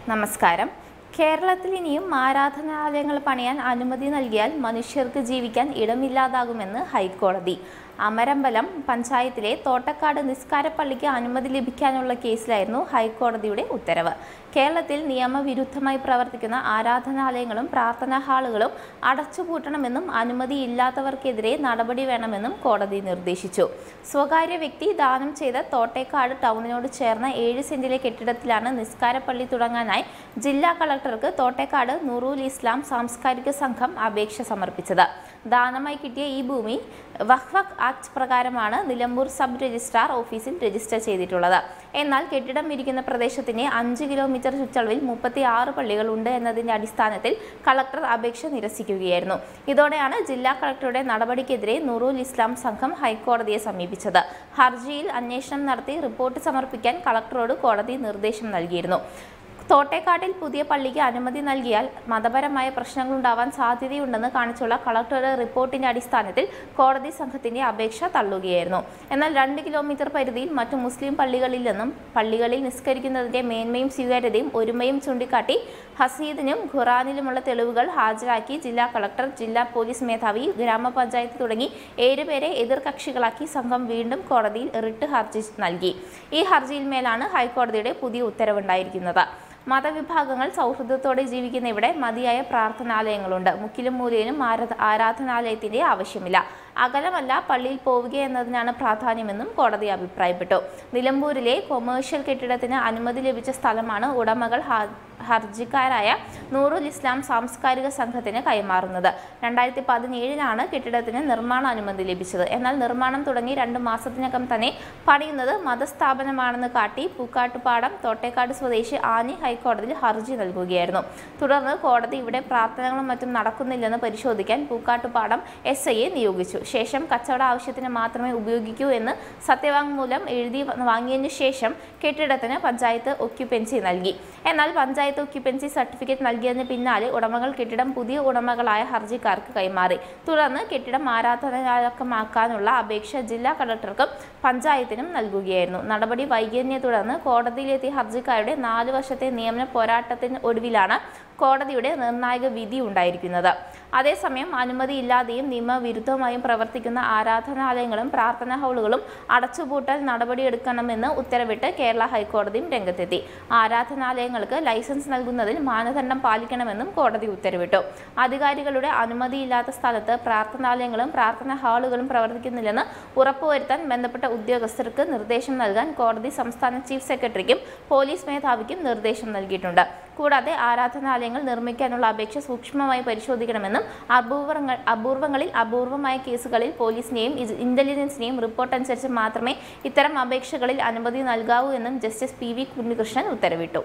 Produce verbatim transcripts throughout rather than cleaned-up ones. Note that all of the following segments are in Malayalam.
നമസ്കാരം. കേരളത്തിൽ ഇനിയും ആരാധനാലയങ്ങൾ പണിയാൻ അനുമതി നൽകിയാൽ മനുഷ്യർക്ക് ജീവിക്കാൻ ഇടമില്ലാതാകുമെന്ന് ഹൈക്കോടതി. അമരമ്പലം പഞ്ചായത്തിലെ തോട്ടക്കാട് നിസ്കാരപ്പള്ളിക്ക് അനുമതി ലഭിക്കാനുള്ള കേസിലായിരുന്നു ഹൈക്കോടതിയുടെ ഉത്തരവ്. കേരളത്തിൽ നിയമവിരുദ്ധമായി പ്രവർത്തിക്കുന്ന ആരാധനാലയങ്ങളും പ്രാർത്ഥനാ ഹാളുകളും അടച്ചുപൂട്ടണമെന്നും അനുമതിയില്ലാത്തവർക്കെതിരെ നടപടി വേണമെന്നും കോടതി നിർദ്ദേശിച്ചു. സ്വകാര്യ വ്യക്തി ദാനം ചെയ്ത തോട്ടേക്കാട് ടൗണിനോട് ചേർന്ന ഏഴ് സെന്റിലെ കെട്ടിടത്തിലാണ് നിസ്കാരപ്പള്ളി തുടങ്ങാനായി ജില്ലാ കളക്ടർക്ക് തോട്ടേക്കാട് നൂറുൽ ഇസ്ലാം സാംസ്കാരിക സംഘം അപേക്ഷ സമർപ്പിച്ചത്. ദാനമായി കിട്ടിയ ഈ ഭൂമി വഖഫ് ആക്ട് പ്രകാരമാണ് നിലമ്പൂർ സബ് രജിസ്ട്രാർ ഓഫീസിൽ രജിസ്റ്റർ ചെയ്തിട്ടുള്ളത്. എന്നാൽ കെട്ടിടം ഇരിക്കുന്ന പ്രദേശത്തിന് അഞ്ച് കിലോമീറ്റർ ചുറ്റളവിൽ മുപ്പത്തി ആറ് പള്ളികൾ ഉണ്ട് എന്നതിന്റെ അടിസ്ഥാനത്തിൽ കളക്ടർ അപേക്ഷ നിരസിക്കുകയായിരുന്നു. ഇതോടെയാണ് ജില്ലാ കളക്ടറുടെ നടപടിക്കെതിരെ നൂറുൽ ഇസ്ലാം സംഘം ഹൈക്കോടതിയെ സമീപിച്ചത്. ഹർജിയിൽ അന്വേഷണം നടത്തി റിപ്പോർട്ട് സമർപ്പിക്കാൻ കളക്ടറോട് കോടതി നിർദ്ദേശം നൽകിയിരുന്നു. തോട്ടേക്കാട്ടിൽ പുതിയ പള്ളിക്ക് അനുമതി നൽകിയാൽ മതപരമായ പ്രശ്നങ്ങളുണ്ടാവാൻ സാധ്യതയുണ്ടെന്ന് കാണിച്ചുള്ള കളക്ടറുടെ റിപ്പോർട്ടിന്റെ അടിസ്ഥാനത്തിൽ കോടതി സംഘത്തിന്റെ അപേക്ഷ തള്ളുകയായിരുന്നു. എന്നാൽ രണ്ട് കിലോമീറ്റർ പരിധിയിൽ മറ്റു മുസ്ലിം പള്ളികളില്ലെന്നും പള്ളികളിൽ നിസ്കരിക്കുന്നതിന്റെ മേന്മയും സ്വീകാര്യതയും ഒരുമയും ചൂണ്ടിക്കാട്ടി ഹസീദിനും ഖുറാനിലുമുള്ള തെളിവുകൾ ഹാജരാക്കി ജില്ലാ കളക്ടർ, ജില്ലാ പോലീസ് മേധാവി, ഗ്രാമപഞ്ചായത്ത് തുടങ്ങി ഏഴുപേരെ എതിർകക്ഷികളാക്കി സംഘം വീണ്ടും കോടതിയിൽ റിട്ട് ഹർജി നൽകി. ഈ ഹർജിയിൽ മേലാണ് ഹൈക്കോടതിയുടെ പുതിയ ഉത്തരവുണ്ടായിരിക്കുന്നത്. മതവിഭാഗങ്ങൾ സൗഹൃദത്തോടെ ജീവിക്കുന്ന ഇവിടെ മതിയായ പ്രാർത്ഥനാലയങ്ങളുണ്ട്. മുക്കിലും മൂലയിലും ആരാധനാലയത്തിന്റെ ആവശ്യമില്ല. അകലമല്ല, പള്ളിയിൽ പോവുക എന്നതിനാണ് പ്രാധാന്യമെന്നും കോടതി അഭിപ്രായപ്പെട്ടു. നിലമ്പൂരിലെ കൊമേഴ്ഷ്യൽ കെട്ടിടത്തിന് അനുമതി ലഭിച്ച സ്ഥലമാണ് ഉടമകൾ ഹർജിക്കാരായ നൂറുൽ ഇസ്ലാം സാംസ്കാരിക സംഘത്തിന് കൈമാറുന്നത്. രണ്ടായിരത്തി പതിനേഴിലാണ് കെട്ടിടത്തിന് നിർമ്മാണ അനുമതി ലഭിച്ചത്. എന്നാൽ നിർമ്മാണം തുടങ്ങി രണ്ട് മാസത്തിനകം തന്നെ പണിയുന്നത് മതസ്ഥാപനമാണെന്ന് കാട്ടി പൂക്കാട്ടുപാടം തോട്ടേക്കാട് സ്വദേശി ആനി ഹൈക്കോടതിയിൽ ഹർജി നൽകുകയായിരുന്നു. തുടർന്ന് കോടതി ഇവിടെ പ്രാർത്ഥനകളും മറ്റും നടക്കുന്നില്ലെന്ന് പരിശോധിക്കാൻ പൂക്കാട്ടുപാടം എസ് ഐയെ നിയോഗിച്ചു. ശേഷം കച്ചവട ആവശ്യത്തിന് മാത്രമേ ഉപയോഗിക്കൂ എന്ന് സത്യവാങ്മൂലം എഴുതി വാങ്ങിയതിനു ശേഷം കെട്ടിടത്തിന് പഞ്ചായത്ത് ഒക്യുപ്പൻസി നൽകി. എന്നാൽ പഞ്ചായത്ത് ഒക്യുപ്പൻസി സർട്ടിഫിക്കറ്റ് നൽകിയതിന് പിന്നാലെ ഉടമകൾ കെട്ടിടം പുതിയ ഉടമകളായ ഹർജിക്കാർക്ക് കൈമാറി. തുടർന്ന് കെട്ടിടം ആരാധനാലയമാക്കാനുള്ള അപേക്ഷ ജില്ലാ കളക്ടർക്കും പഞ്ചായത്തിനും നൽകുകയായിരുന്നു. നടപടി വൈകിയതിനെ തുടർന്ന് കോടതിയിലെത്തിയ ഹർജിക്കാരുടെ നാല് വർഷത്തെ നിയമന പോരാട്ടത്തിന് ഒടുവിലാണ് കോടതിയുടെ നിർണായക വിധി ഉണ്ടായിരിക്കുന്നത്. അതേസമയം അനുമതിയില്ലാതെയും നിയമവിരുദ്ധമായും പ്രവർത്തിക്കുന്ന ആരാധനാലയങ്ങളും പ്രാർത്ഥനാ ഹാളുകളും അടച്ചുപൂട്ടൽ നടപടിയെടുക്കണമെന്ന് ഉത്തരവിട്ട് കേരള ഹൈക്കോടതിയും രംഗത്തെത്തി. ആരാധനാലയങ്ങൾക്ക് ലൈസൻസ് നൽകുന്നതിൽ മാനദണ്ഡം പാലിക്കണമെന്നും കോടതി ഉത്തരവിട്ടു. അധികാരികളുടെ അനുമതിയില്ലാത്ത സ്ഥലത്ത് പ്രാർത്ഥനാലയങ്ങളും പ്രാർത്ഥനാ ഹാളുകളും പ്രവർത്തിക്കുന്നില്ലെന്ന് ഉറപ്പുവരുത്താൻ ബന്ധപ്പെട്ട ഉദ്യോഗസ്ഥർക്ക് നിർദ്ദേശം നൽകാൻ കോടതി സംസ്ഥാന ചീഫ് സെക്രട്ടറിക്കും പോലീസ് മേധാവിക്കും നിർദ്ദേശം നൽകിയിട്ടുണ്ട്. കൂടാതെ ആരാധനാലയങ്ങൾ നിർമ്മിക്കാനുള്ള അപേക്ഷ സൂക്ഷ്മമായി പരിശോധിക്കണമെന്നും അപൂർവങ്ങൾ അപൂർവങ്ങളിൽ അപൂർവമായ കേസുകളിൽ പോലീസിനെയും ഇന്റലിജൻസിനെയും റിപ്പോർട്ട് അനുസരിച്ച് മാത്രമേ ഇത്തരം അപേക്ഷകളിൽ അനുമതി നൽകാവൂ എന്നും ജസ്റ്റിസ് പി വി കുഞ്ഞികൃഷ്ണൻ ഉത്തരവിട്ടു.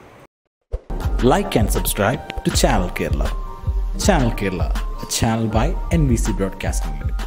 Like and subscribe to Channel Kerala. Channel Kerala, a channel by N B C Broadcasting Limited.